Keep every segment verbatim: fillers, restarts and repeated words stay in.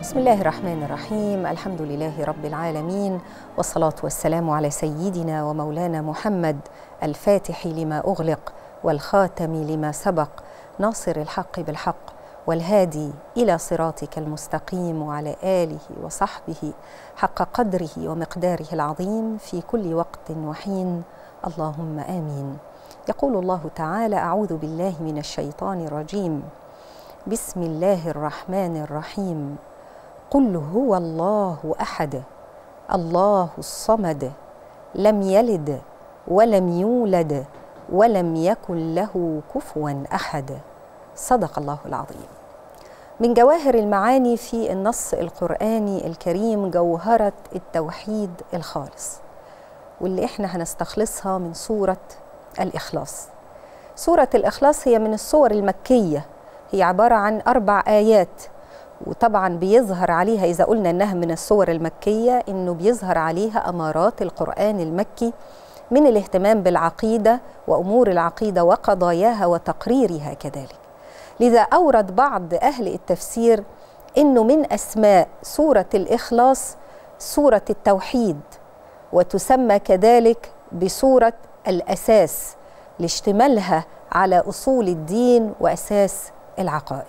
بسم الله الرحمن الرحيم. الحمد لله رب العالمين، والصلاة والسلام على سيدنا ومولانا محمد الفاتح لما أغلق والخاتم لما سبق، ناصر الحق بالحق والهادي إلى صراطك المستقيم، وعلى آله وصحبه حق قدره ومقداره العظيم في كل وقت وحين، اللهم آمين. يقول الله تعالى: أعوذ بالله من الشيطان الرجيم، بسم الله الرحمن الرحيم. قل هو الله أحد الله الصمد لم يلد ولم يولد ولم يكن له كفوا أحد. صدق الله العظيم. من جواهر المعاني في النص القرآني الكريم جوهرة التوحيد الخالص، واللي احنا هنستخلصها من سورة الإخلاص. سورة الإخلاص هي من السور المكية، هي عبارة عن أربع آيات، وطبعا بيظهر عليها إذا قلنا إنها من السور المكية إنه بيظهر عليها أمارات القرآن المكي من الاهتمام بالعقيدة وأمور العقيدة وقضاياها وتقريرها كذلك. لذا أورد بعض أهل التفسير إنه من أسماء سورة الإخلاص سورة التوحيد، وتسمى كذلك بسورة الأساس لاشتمالها على أصول الدين وأساس العقائد.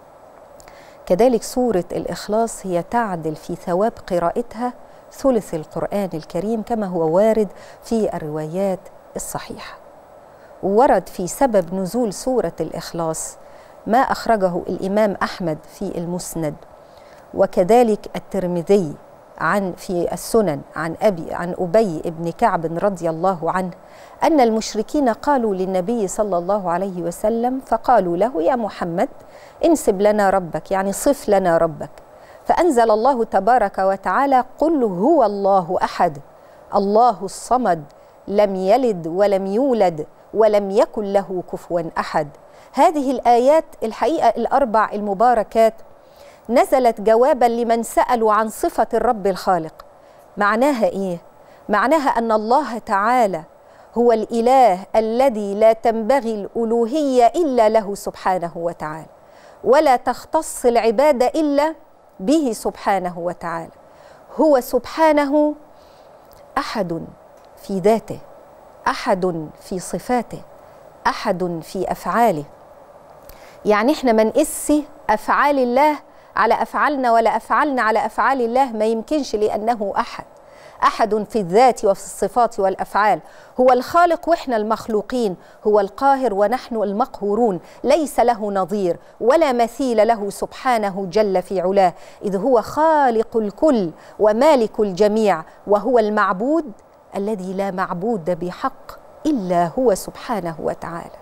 كذلك سورة الإخلاص هي تعدل في ثواب قراءتها ثلث القرآن الكريم كما هو وارد في الروايات الصحيحة. ورد في سبب نزول سورة الإخلاص ما أخرجه الإمام أحمد في المسند، وكذلك الترمذي عن في السنن عن أبي عن أبي بن كعب رضي الله عنه أن المشركين قالوا للنبي صلى الله عليه وسلم، فقالوا له: يا محمد انسب لنا ربك، يعني صف لنا ربك. فأنزل الله تبارك وتعالى: قل هو الله أحد الله الصمد لم يلد ولم يولد ولم يكن له كفوا أحد. هذه الآيات الحقيقة الأربع المباركات نزلت جوابا لمن سألوا عن صفة الرب الخالق. معناها إيه؟ معناها أن الله تعالى هو الإله الذي لا تنبغي الألوهية إلا له سبحانه وتعالى، ولا تختص العبادة إلا به سبحانه وتعالى. هو سبحانه أحد في ذاته، أحد في صفاته، أحد في أفعاله. يعني إحنا ما نقيس أفعال الله على أفعالنا ولا أفعالنا على أفعال الله، ما يمكنش، لأنه أحد أحد في الذات وفي الصفات والأفعال. هو الخالق وإحنا المخلوقين، هو القاهر ونحن المقهورون، ليس له نظير ولا مثيل له سبحانه جل في علاه، إذ هو خالق الكل ومالك الجميع، وهو المعبود الذي لا معبود بحق إلا هو سبحانه وتعالى.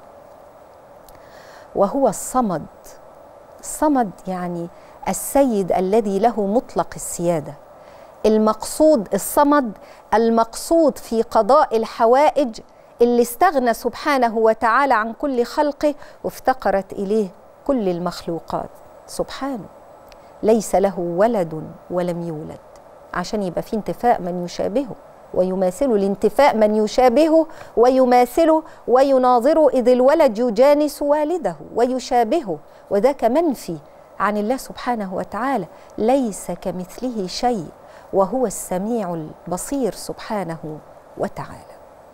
وهو الصمد. الصمد يعني السيد الذي له مطلق السيادة. المقصود الصمد المقصود في قضاء الحوائج، اللي استغنى سبحانه وتعالى عن كل خلقه وافتقرت إليه كل المخلوقات. سبحانه ليس له ولد ولم يولد، عشان يبقى في انتفاء من يشابهه ويماثله، الانتفاء من يشابهه ويماثله ويناظره، إذ الولد يجانس والده ويشابهه، وذاك منفي عن الله سبحانه وتعالى. ليس كمثله شيء وهو السميع البصير سبحانه وتعالى.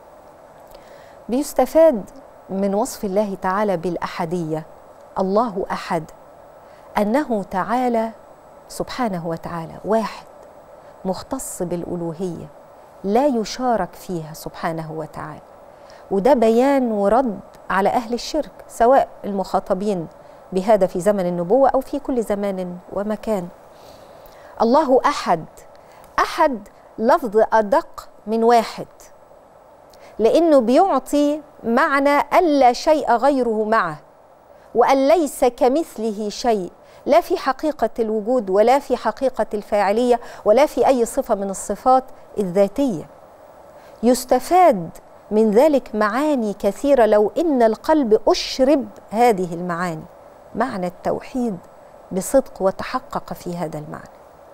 بيستفاد من وصف الله تعالى بالأحدية، الله أحد، أنه تعالى سبحانه وتعالى واحد مختص بالألوهية لا يشارك فيها سبحانه وتعالى. وده بيان ورد على أهل الشرك، سواء المخاطبين بهذا في زمن النبوة أو في كل زمان ومكان. الله أحد. أحد لفظ أدق من واحد، لأنه بيعطي معنى أن لا شيء غيره معه، وأن ليس كمثله شيء، لا في حقيقة الوجود ولا في حقيقة الفاعلية ولا في أي صفة من الصفات الذاتية. يستفاد من ذلك معاني كثيرة لو إن القلب أشرب هذه المعاني. معنى التوحيد بصدق وتحقق في هذا المعنى.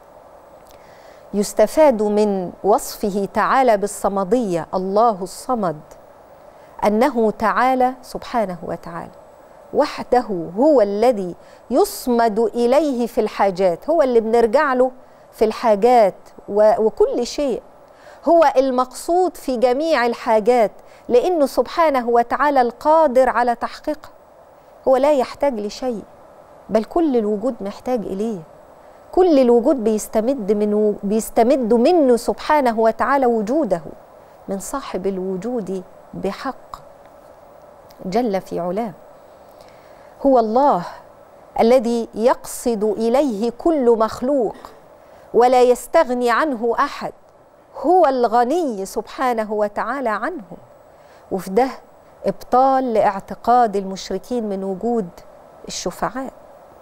يستفاد من وصفه تعالى بالصمدية، الله الصمد، أنه تعالى سبحانه وتعالى وحده هو الذي يصمد إليه في الحاجات، هو اللي بنرجع له في الحاجات وكل شيء، هو المقصود في جميع الحاجات، لأنه سبحانه وتعالى القادر على تحقيقها. هو لا يحتاج لشيء، بل كل الوجود محتاج إليه، كل الوجود بيستمد منه بيستمد منه سبحانه وتعالى وجوده من صاحب الوجود بحق جل في علاه. هو الله الذي يقصد إليه كل مخلوق ولا يستغني عنه أحد، هو الغني سبحانه وتعالى عنه. وفي ده إبطال لاعتقاد المشركين من وجود الشفعاء.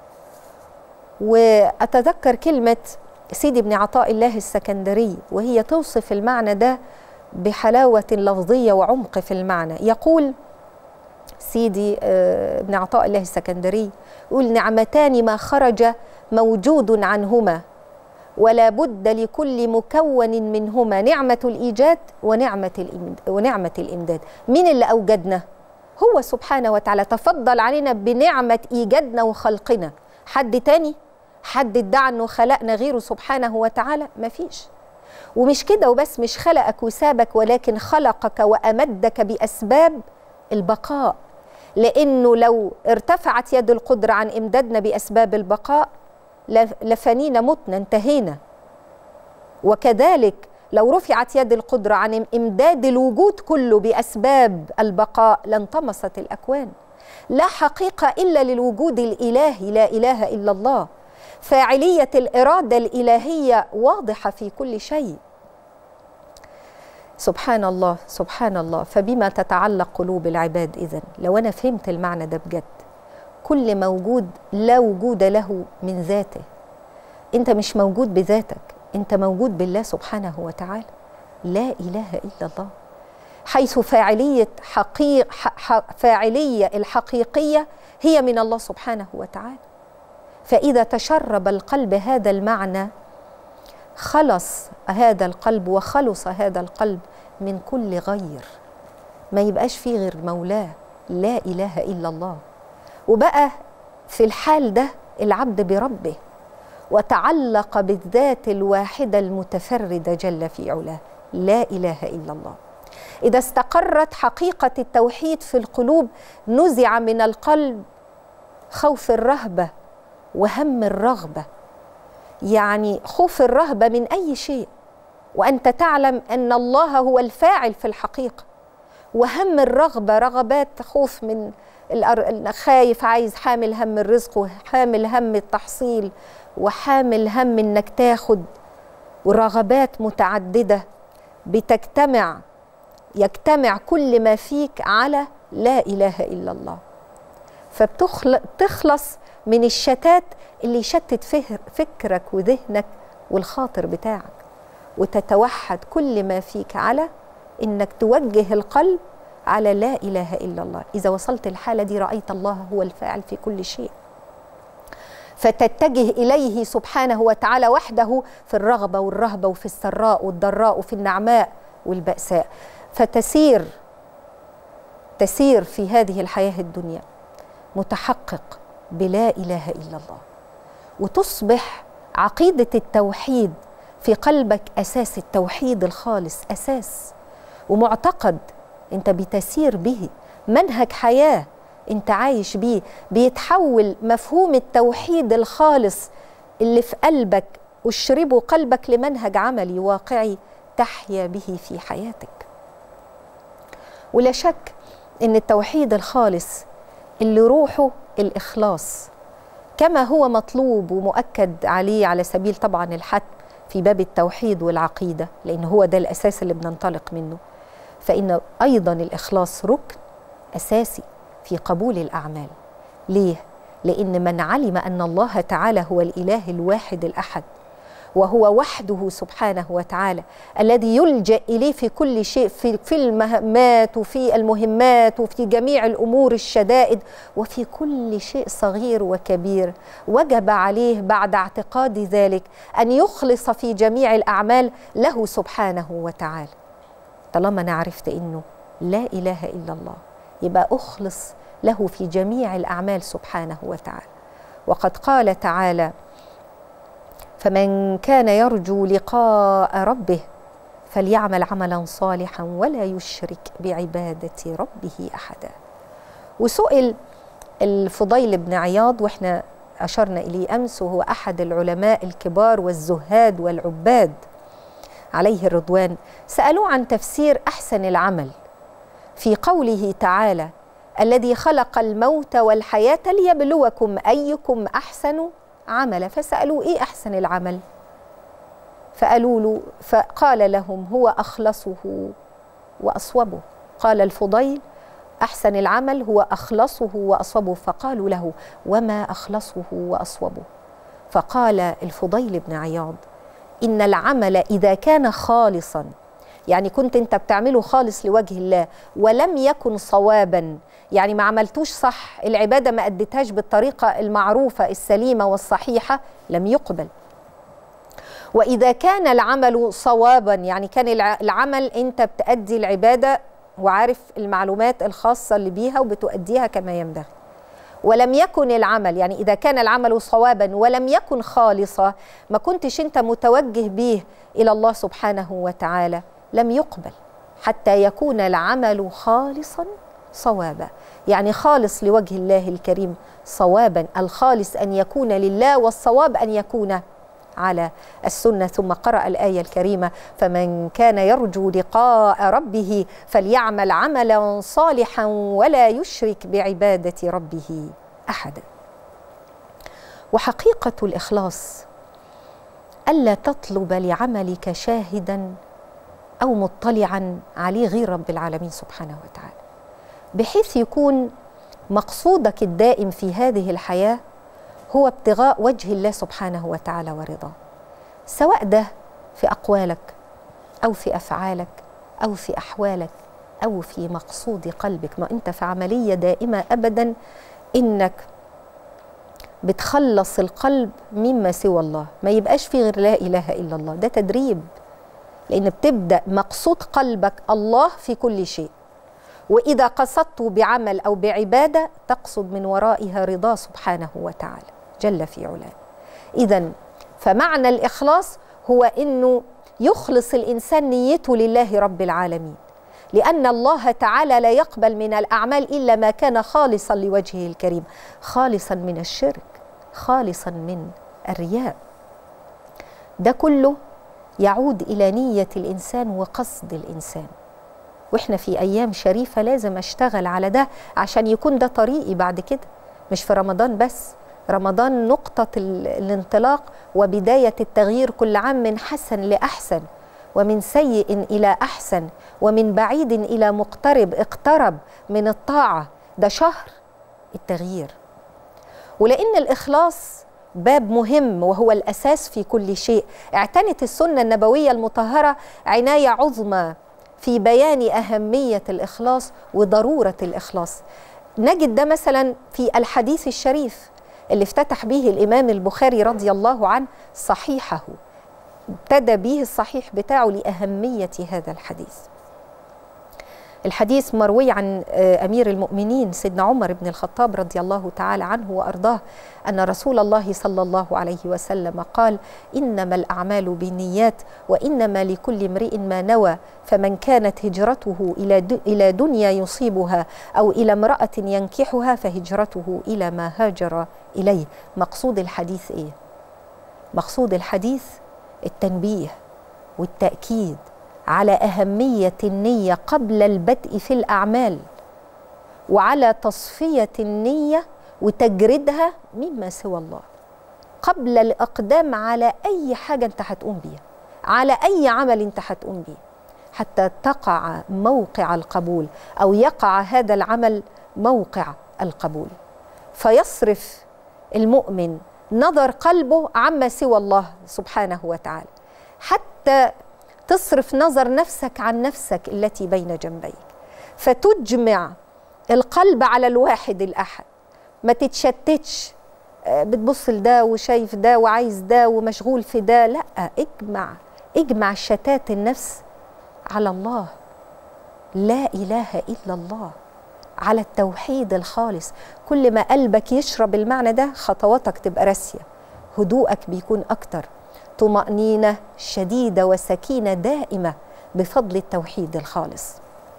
وأتذكر كلمة سيدي ابن عطاء الله السكندري وهي توصف المعنى ده بحلاوة لفظية وعمق في المعنى. يقول سيدي ابن عطاء الله السكندري، يقول: نعمتان ما خرج موجود عنهما ولا بد لكل مكون منهما، نعمة الإيجاد ونعمة ونعمة الإمداد. مين اللي أوجدنا؟ هو سبحانه وتعالى، تفضل علينا بنعمة إيجادنا وخلقنا. حد تاني؟ حد ادعى أنه خلقنا غيره سبحانه وتعالى؟ ما فيش. ومش كده وبس، مش خلقك وسابك، ولكن خلقك وأمدك بأسباب البقاء، لأنه لو ارتفعت يد القدرة عن إمدادنا بأسباب البقاء لفنينا متنا انتهينا. وكذلك لو رفعت يد القدرة عن إمداد الوجود كله بأسباب البقاء لانطمست الأكوان. لا حقيقة إلا للوجود الإلهي، لا إله إلا الله. فاعلية الإرادة الإلهية واضحة في كل شيء. سبحان الله سبحان الله. فبما تتعلق قلوب العباد إذن؟ لو أنا فهمت المعنى ده بجد، كل موجود لا وجود له من ذاته. أنت مش موجود بذاتك، أنت موجود بالله سبحانه وتعالى، لا إله إلا الله. حيث فاعلية حقيق فاعلية الحقيقية هي من الله سبحانه وتعالى. فإذا تشرب القلب هذا المعنى خلص هذا القلب وخلص هذا القلب من كل غير، ما يبقاش فيه غير مولاه، لا إله إلا الله. وبقى في الحال ده العبد بربه وتعلق بالذات الواحدة المتفردة جل في علاه، لا إله إلا الله. إذا استقرت حقيقة التوحيد في القلوب نزع من القلب خوف الرهبة وهم الرغبة. يعني خوف الرهبة من أي شيء وأنت تعلم أن الله هو الفاعل في الحقيقة، وهم الرغبة رغبات خوف من خايف، عايز، حامل هم الرزق وحامل هم التحصيل وحامل هم انك تاخد، ورغبات متعددة بتجتمع يجتمع كل ما فيك على لا إله إلا الله. فبتخلص من الشتات اللي يشتت فكرك وذهنك والخاطر بتاعك، وتتوحد كل ما فيك على انك توجه القلب على لا إله إلا الله. إذا وصلت الحالة دي رأيت الله هو الفاعل في كل شيء، فتتجه إليه سبحانه وتعالى وحده في الرغبة والرهبة وفي السراء والضراء وفي النعماء والبأساء. فتسير تسير في هذه الحياة الدنيا متحقق بلا إله إلا الله، وتصبح عقيدة التوحيد في قلبك أساس التوحيد الخالص، أساس ومعتقد أنت بتسير به، منهج حياة أنت عايش بيه، بيتحول مفهوم التوحيد الخالص اللي في قلبك واشربه قلبك لمنهج عملي واقعي تحيا به في حياتك. ولا شك أن التوحيد الخالص اللي روحه الإخلاص كما هو مطلوب ومؤكد عليه على سبيل طبعا الحتم في باب التوحيد والعقيدة، لأن هو ده الأساس اللي بننطلق منه، فإن أيضا الإخلاص ركن أساسي في قبول الأعمال. ليه؟ لأن من علم أن الله تعالى هو الإله الواحد الأحد، وهو وحده سبحانه وتعالى الذي يلجأ إليه في كل شيء، في, في المهمات وفي المهمات وفي جميع الأمور الشدائد وفي كل شيء صغير وكبير، وجب عليه بعد اعتقاد ذلك أن يخلص في جميع الأعمال له سبحانه وتعالى. طالما أنا عرفت إنه لا إله إلا الله، يبقى أخلص له في جميع الأعمال سبحانه وتعالى. وقد قال تعالى: فمن كان يرجو لقاء ربه فليعمل عملا صالحا ولا يشرك بعبادة ربه أحدا. وسئل الفضيل بن عياض، وإحنا أشرنا إليه أمس، وهو أحد العلماء الكبار والزهاد والعباد عليه الرضوان، سألوه عن تفسير أحسن العمل في قوله تعالى: الذي خلق الموت والحياة ليبلوكم أيكم أحسن عملا. فسألوه: إيه أحسن العمل؟ فقالوا له، فقال لهم: هو أخلصه وأصوبه. قال الفضيل: أحسن العمل هو أخلصه وأصوبه. فقالوا له: وما أخلصه وأصوبه؟ فقال الفضيل بن عياض: إن العمل إذا كان خالصا، يعني كنت أنت بتعمله خالص لوجه الله، ولم يكن صوابا، يعني ما عملتوش صح، العبادة ما أديتهاش بالطريقة المعروفة السليمة والصحيحة، لم يقبل. وإذا كان العمل صوابا، يعني كان العمل أنت بتأدي العبادة وعارف المعلومات الخاصة اللي بيها وبتؤديها كما ينبغي، ولم يكن العمل، يعني إذا كان العمل صوابا ولم يكن خالصا، ما كنتش أنت متوجه به إلى الله سبحانه وتعالى، لم يقبل حتى يكون العمل خالصا صوابا، يعني خالص لوجه الله الكريم صوابا. الخالص أن يكون لله، والصواب أن يكون على السنة. ثم قرأ الآية الكريمة: فمن كان يرجو لقاء ربه فليعمل عملا صالحا ولا يشرك بعبادة ربه أحدا. وحقيقة الإخلاص ألا تطلب لعملك شاهدا أو مطلعا عليه غير رب العالمين سبحانه وتعالى، بحيث يكون مقصودك الدائم في هذه الحياة هو ابتغاء وجه الله سبحانه وتعالى ورضاه، سواء ده في أقوالك أو في أفعالك أو في أحوالك أو في مقصود قلبك. ما أنت في عملية دائمة أبدا إنك بتخلص القلب مما سوى الله، ما يبقاش فيه غير لا إله إلا الله. ده تدريب، لأن بتبدأ مقصود قلبك الله في كل شيء، وإذا قصدت بعمل أو بعبادة تقصد من ورائها رضاه سبحانه وتعالى جل في علاه. إذن فمعنى الإخلاص هو أنه يخلص الإنسان نيته لله رب العالمين، لأن الله تعالى لا يقبل من الأعمال إلا ما كان خالصا لوجهه الكريم، خالصا من الشرك، خالصا من الرياء. ده كله يعود إلى نية الإنسان وقصد الإنسان. وإحنا في أيام شريفة لازم أشتغل على ده عشان يكون ده طريقي بعد كده، مش في رمضان بس. رمضان نقطة الانطلاق وبداية التغيير، كل عام من حسن لأحسن، ومن سيء إلى أحسن، ومن بعيد إلى مقترب، اقترب من الطاعة. ده شهر التغيير. ولأن الإخلاص باب مهم وهو الأساس في كل شيء، اعتنت السنة النبوية المطهرة عناية عظمى في بيان أهمية الإخلاص وضرورة الإخلاص. نجد ده مثلا في الحديث الشريف اللي افتتح به الإمام البخاري رضي الله عنه صحيحه، ابتدى به الصحيح بتاعه لأهمية هذا الحديث. الحديث مروي عن أمير المؤمنين سيدنا عمر بن الخطاب رضي الله تعالى عنه وأرضاه أن رسول الله صلى الله عليه وسلم قال: إنما الأعمال بالنيات وإنما لكل امرئ ما نوى، فمن كانت هجرته إلى دنيا يصيبها أو إلى امرأة ينكحها فهجرته إلى ما هاجر إليه. مقصود الحديث إيه؟ مقصود الحديث التنبيه والتأكيد على أهمية النية قبل البدء في الأعمال، وعلى تصفية النية وتجريدها مما سوى الله قبل الإقدام على أي حاجة أنت هتقوم بيها، على أي عمل أنت هتقوم بيه، حتى تقع موقع القبول أو يقع هذا العمل موقع القبول، فيصرف المؤمن نظر قلبه عما سوى الله سبحانه وتعالى، حتى تصرف نظر نفسك عن نفسك التي بين جنبيك، فتجمع القلب على الواحد الأحد، ما تتشتتش بتبص لده وشايف ده وعايز ده ومشغول في ده، لا، اجمع اجمع شتات النفس على الله، لا إله إلا الله، على التوحيد الخالص. كل ما قلبك يشرب المعنى ده خطواتك تبقى راسية، هدوءك بيكون أكتر، طمأنينة شديدة وسكينة دائمة بفضل التوحيد الخالص.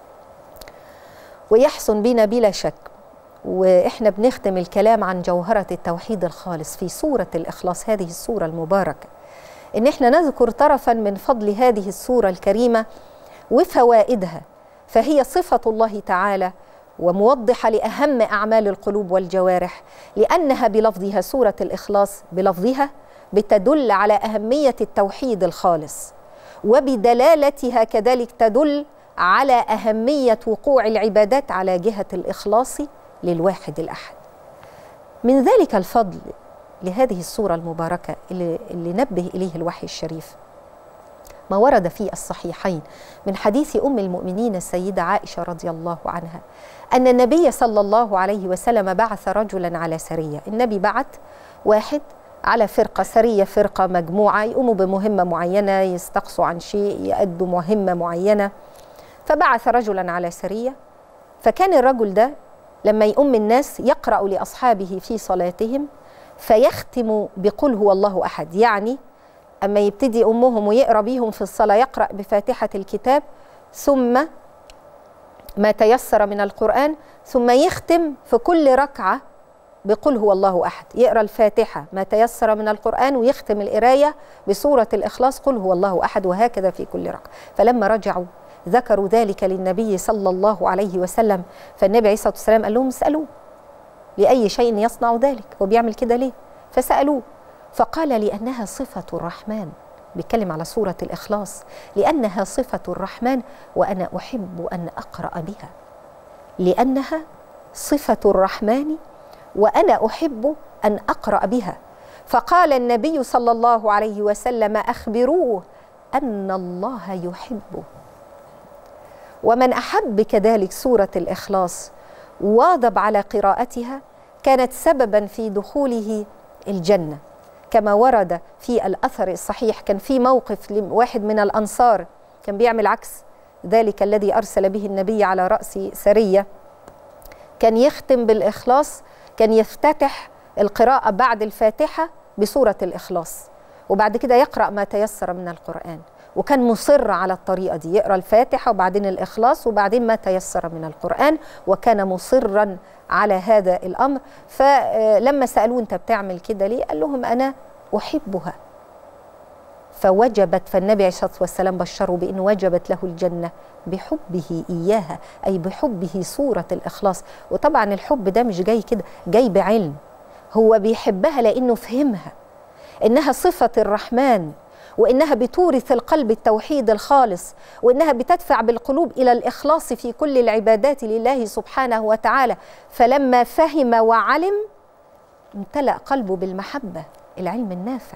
ويحسن بنا بلا شك وإحنا بنختم الكلام عن جوهرة التوحيد الخالص في سورة الإخلاص، هذه السورة المباركة، إن إحنا نذكر طرفا من فضل هذه السورة الكريمة وفوائدها. فهي صفة الله تعالى وموضحة لأهم أعمال القلوب والجوارح، لأنها بلفظها سورة الإخلاص بلفظها بتدل على أهمية التوحيد الخالص، وبدلالتها كذلك تدل على أهمية وقوع العبادات على جهة الإخلاص للواحد الأحد. من ذلك الفضل لهذه السورة المباركة اللي, اللي نبه إليه الوحي الشريف ما ورد في الصحيحين من حديث أم المؤمنين السيدة عائشة رضي الله عنها أن النبي صلى الله عليه وسلم بعث رجلا على سرية. النبي بعث واحد على فرقة، سرية فرقة مجموعة يقوموا بمهمة معينة، يستقصوا عن شيء، يأدوا مهمة معينة. فبعث رجلا على سرية، فكان الرجل ده لما يؤم الناس يقرأ لأصحابه في صلاتهم فيختم بقل هو الله أحد، يعني أما يبتدي أمهم ويقرأ بيهم في الصلاة يقرأ بفاتحة الكتاب ثم ما تيسر من القرآن، ثم يختم في كل ركعة بقل هو الله أحد، يقرأ الفاتحة ما تيسر من القرآن ويختم القراية بسورة الإخلاص قل هو الله أحد، وهكذا في كل ركعة. فلما رجعوا ذكروا ذلك للنبي صلى الله عليه وسلم، فالنبي عليه الصلاة والسلام قال لهم اسألوه لأي شيء يصنع ذلك، هو بيعمل كده ليه؟ فسألوه فقال لأنها صفة الرحمن، بيتكلم على سورة الإخلاص، لأنها صفة الرحمن وأنا أحب أن أقرأ بها، لأنها صفة الرحمن وأنا أحب أن أقرأ بها. فقال النبي صلى الله عليه وسلم أخبروه أن الله يحبه. ومن أحب كذلك سورة الإخلاص واظب على قراءتها كانت سببا في دخوله الجنة، كما ورد في الأثر الصحيح. كان في موقف لواحد من الأنصار كان بيعمل عكس ذلك الذي أرسل به النبي على رأس سرية، كان يختم بالإخلاص، كان يفتتح القراءة بعد الفاتحة بسورة الإخلاص وبعد كده يقرأ ما تيسر من القرآن، وكان مصر على الطريقة دي، يقرأ الفاتحة وبعدين الإخلاص وبعدين ما تيسر من القرآن، وكان مصرا على هذا الأمر. فلما سألوه أنت بتعمل كده ليه؟ قال لهم أنا أحبها. فوجبت، فالنبي عليه الصلاة والسلام بشره بأن وجبت له الجنة بحبه إياها، أي بحبه سورة الإخلاص. وطبعا الحب ده مش جاي كده، جاي بعلم، هو بيحبها لأنه فهمها إنها صفة الرحمن، وإنها بتورث القلب التوحيد الخالص، وإنها بتدفع بالقلوب إلى الإخلاص في كل العبادات لله سبحانه وتعالى. فلما فهم وعلم امتلأ قلبه بالمحبة، العلم النافع.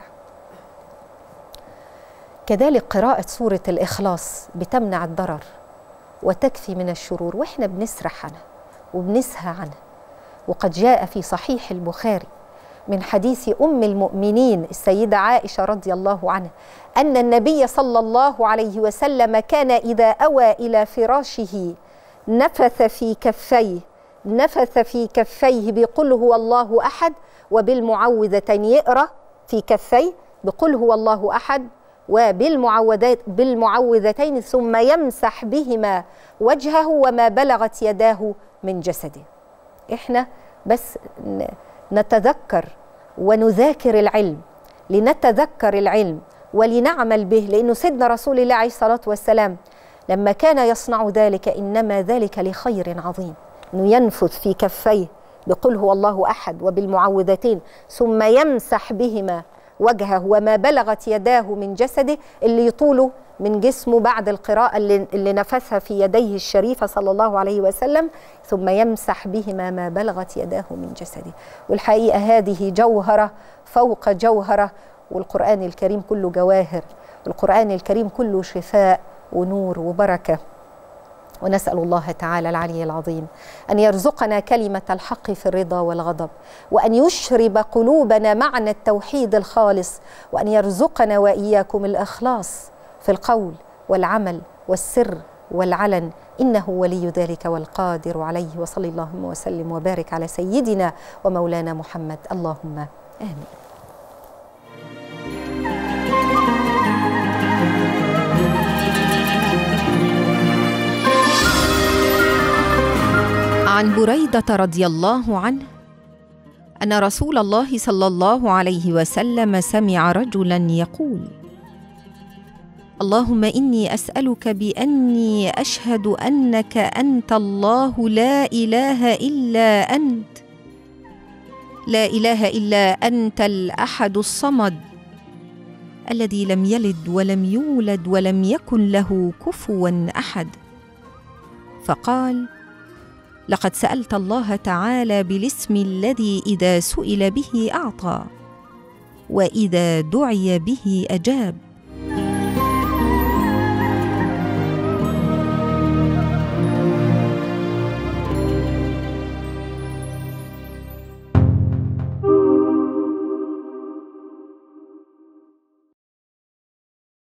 كذلك قراءة سورة الإخلاص بتمنع الضرر وتكفي من الشرور، وإحنا بنسرح عنها وبنسهى عنها. وقد جاء في صحيح البخاري من حديث أم المؤمنين السيدة عائشة رضي الله عنها أن النبي صلى الله عليه وسلم كان إذا أوى إلى فراشه نفث في كفيه نفث في كفيه بقل هو الله أحد وبالمعوذتين، يقرأ في كفيه بقل هو الله أحد وبالمعوذات بالمعوذتين ثم يمسح بهما وجهه وما بلغت يداه من جسده. إحنا بس نتذكر ونذاكر العلم، لنتذكر العلم ولنعمل به، لأنه سيدنا رسول الله عليه الصلاة والسلام لما كان يصنع ذلك إنما ذلك لخير عظيم، أنه ينفث في كفيه بقل هو الله أحد وبالمعوذتين ثم يمسح بهما وجهه وما بلغت يداه من جسده، اللي يطوله من جسمه بعد القراءة اللي, اللي نفثها في يديه الشريفة صلى الله عليه وسلم، ثم يمسح بهما ما بلغت يداه من جسده. والحقيقة هذه جوهرة فوق جوهرة، والقرآن الكريم كله جواهر، والقرآن الكريم كله شفاء ونور وبركة. ونسأل الله تعالى العلي العظيم أن يرزقنا كلمة الحق في الرضا والغضب، وأن يشرب قلوبنا معنى التوحيد الخالص، وأن يرزقنا وإياكم الإخلاص في القول والعمل والسر والعلن إنه ولي ذلك والقادر عليه. وصلى اللهم وسلم وبارك على سيدنا ومولانا محمد، اللهم آمين. عن بريدة رضي الله عنه أن رسول الله صلى الله عليه وسلم سمع رجلا يقول: اللهم إني أسألك بأني أشهد أنك أنت الله لا إله إلا أنت، لا إله إلا أنت الأحد الصمد الذي لم يلد ولم يولد ولم يكن له كفوا أحد. فقال: لقد سألت الله تعالى بالاسم الذي إذا سئل به أعطى، وإذا دعي به أجاب،